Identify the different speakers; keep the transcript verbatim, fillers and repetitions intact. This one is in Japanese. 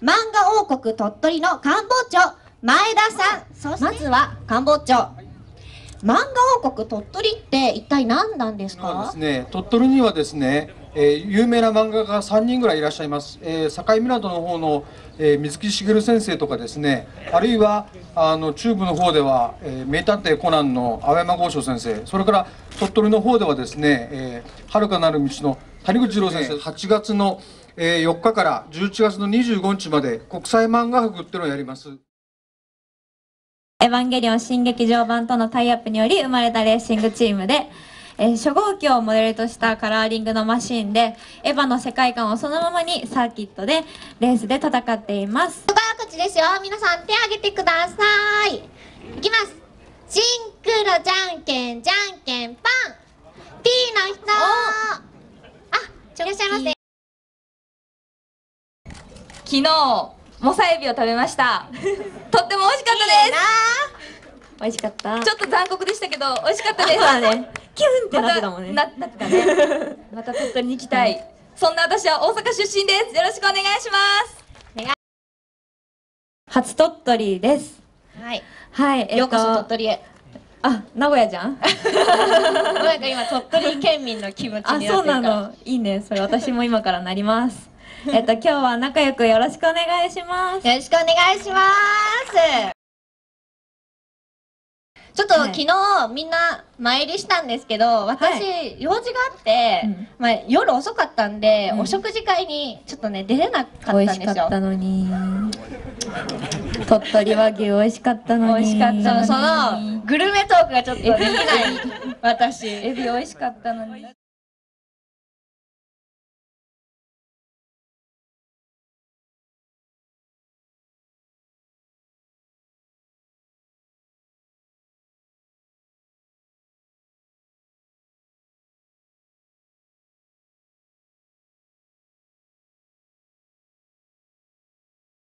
Speaker 1: 漫画王国鳥取の官房長前田さん、そしてまずは官房長、漫画王国鳥取って一体何なんですか？
Speaker 2: ですね、鳥取にはですね、えー、有名な漫画家がさんにんぐらいいらっしゃいます。えー、境港の方の、えー、水木しげる先生とかですね、あるいはあの中部の方では、えー、名探偵コナンの青山剛昌先生、それから鳥取の方ではですね、えー、遥かなる道の谷口二郎先生、はちがつの、えー、よっかからじゅういちがつのにじゅうごにちまで国際漫画博っていうのをやります。
Speaker 3: エヴァンゲリオン新劇場版とのタイアップにより生まれたレーシングチームで、えー、初号機をモデルとしたカラーリングのマシーンでエヴァの世界観をそのままにサーキットでレースで戦っています。
Speaker 1: 早口ですよ。皆さん手挙げてください。いきます。シンクロじゃんけんじゃんけんパン。 P の人、あ、いらっしゃいませ。
Speaker 3: 昨日モサエビを食べました。とっても美味しかったです。美味しかった。ちょっと残酷でしたけど美味しかったです。そうだね。キュンってなってたもんね。ななってたね。また鳥取に行きたい。そんな私は大阪出身です。よろしくお願いします。お願い。初鳥取です。
Speaker 1: はい。
Speaker 3: はい。えっと、
Speaker 1: ようこそ鳥取へ。
Speaker 3: あ、名古屋じゃん。
Speaker 1: なんか今鳥取県民の気持ちになってるから。あ、そうなの。いいね。それ私も今からなります。えっと今日は仲良くよろしくお願いします。 よろしくお願いします。ちょっと、はい、昨日みんな前入りしたんですけど、私、はい、用事があって、うん、まあ、夜遅かったんで、うん、お食事会にちょっとね出れなかったんですよ。美味しかったのに。
Speaker 3: 鳥取和牛美味しかったのに。
Speaker 1: 美味しかったの。そのグルメトークがちょっとできない私。
Speaker 3: エビ美味しかったのに。